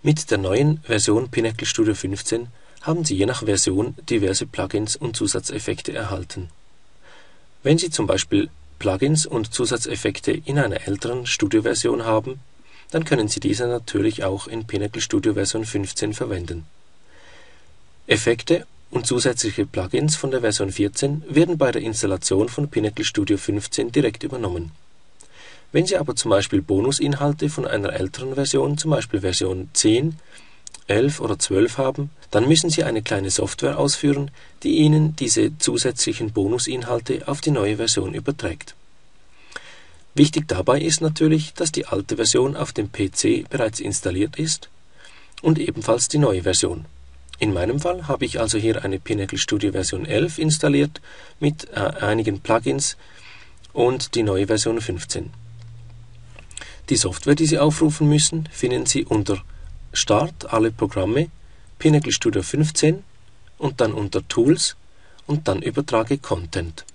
Mit der neuen Version Pinnacle Studio 15 haben Sie je nach Version diverse Plugins und Zusatzeffekte erhalten. Wenn Sie zum Beispiel Plugins und Zusatzeffekte in einer älteren Studio-Version haben, dann können Sie diese natürlich auch in Pinnacle Studio Version 15 verwenden. Effekte und zusätzliche Plugins von der Version 14 werden bei der Installation von Pinnacle Studio 15 direkt übernommen. Wenn Sie aber zum Beispiel Bonusinhalte von einer älteren Version, zum Beispiel Version 10, 11 oder 12 haben, dann müssen Sie eine kleine Software ausführen, die Ihnen diese zusätzlichen Bonusinhalte auf die neue Version überträgt. Wichtig dabei ist natürlich, dass die alte Version auf dem PC bereits installiert ist und ebenfalls die neue Version. In meinem Fall habe ich also hier eine Pinnacle Studio Version 11 installiert mit einigen Plugins und die neue Version 15. Die Software, die Sie aufrufen müssen, finden Sie unter Start alle Programme, Pinnacle Studio 15 und dann unter Tools und dann Übertrage Content.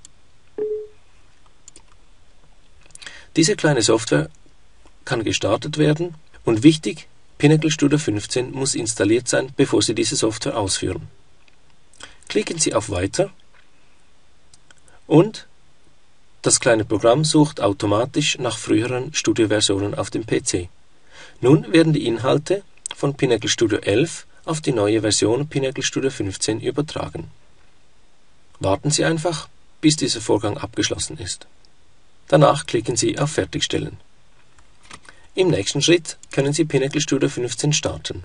Diese kleine Software kann gestartet werden und wichtig, Pinnacle Studio 15 muss installiert sein, bevor Sie diese Software ausführen. Klicken Sie auf Weiter und das kleine Programm sucht automatisch nach früheren Studio-Versionen auf dem PC. Nun werden die Inhalte von Pinnacle Studio 11 auf die neue Version Pinnacle Studio 15 übertragen. Warten Sie einfach, bis dieser Vorgang abgeschlossen ist. Danach klicken Sie auf Fertigstellen. Im nächsten Schritt können Sie Pinnacle Studio 15 starten.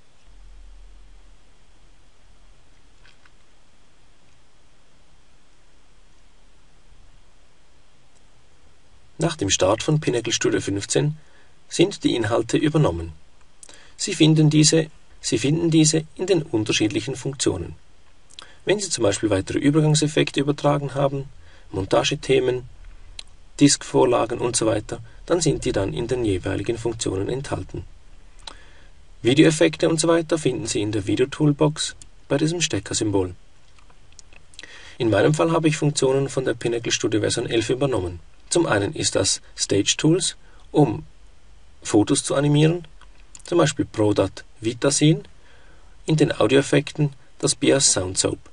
Nach dem Start von Pinnacle Studio 15 sind die Inhalte übernommen. Sie finden diese in den unterschiedlichen Funktionen. Wenn Sie zum Beispiel weitere Übergangseffekte übertragen haben, Montagethemen, Diskvorlagen usw., dann sind die dann in den jeweiligen Funktionen enthalten. Videoeffekte usw. finden Sie in der Video-Toolbox bei diesem Steckersymbol. In meinem Fall habe ich Funktionen von der Pinnacle Studio Version 11 übernommen. Zum einen ist das Stage Tools, um Fotos zu animieren, zum Beispiel ProDAT Vitasyn, in den Audioeffekten das Bias Sound Soap.